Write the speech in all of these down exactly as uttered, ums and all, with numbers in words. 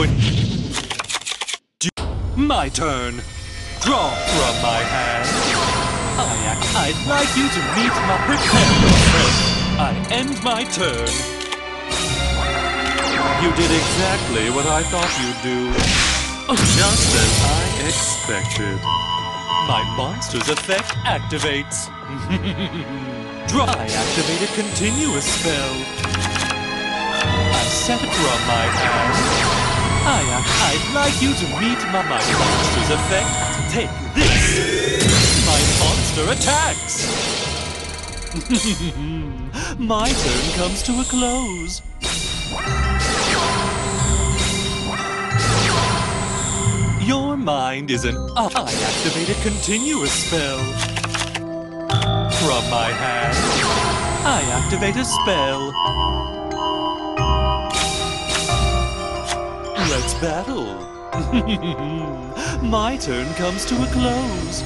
going... My turn. Draw from my hand. I, I'd like you to meet my... Prepare yourself. I end my turn. You did exactly what I thought you'd do. Oh, just as I expected. My monster's effect activates. Draw. I activate a continuous spell. I set it from my hand. I, I'd like you to meet my, my monster's effect. Take this. My monster attacks. My turn comes to a close. Your mind is an... I activate a continuous spell. From my hand, I activate a spell. Let's battle. My turn comes to a close.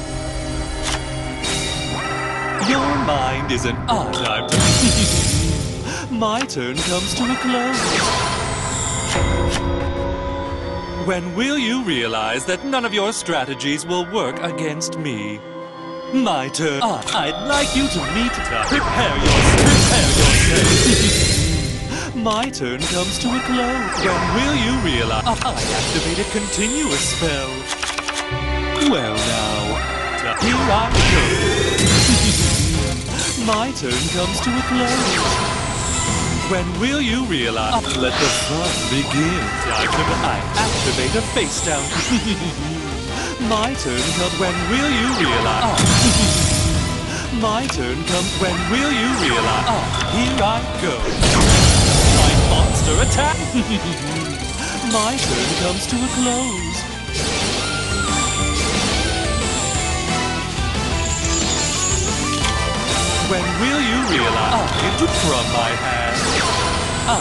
Your mind is an... I My turn comes to a close. When will you realize that none of your strategies will work against me? My turn. Uh, I'd like you to meet... Prepare yourself. Prepare yourself. My turn comes to a close. When will you realize... Uh, I activate a continuous spell. Well now, here I go. My turn comes to a close. When will you realize? Uh, let the fun begin. I, I activate a face down. My turn comes. When will you realize? Uh, my turn comes. When will you realize? Uh, here I go. My monster attack. My turn comes to a close. When will you realize? Uh, it took from my hand. I...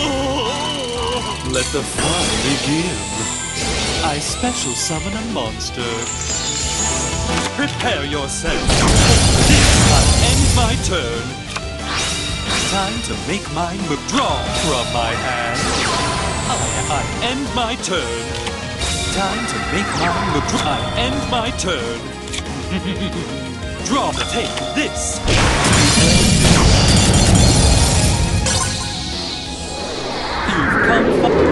Let the fun begin. I special summon a monster. Prepare yourself. This I end my turn. Time to make my move. Draw from my hand. I, I end my turn. Time to make my move. I end my turn. Draw to take this. You've come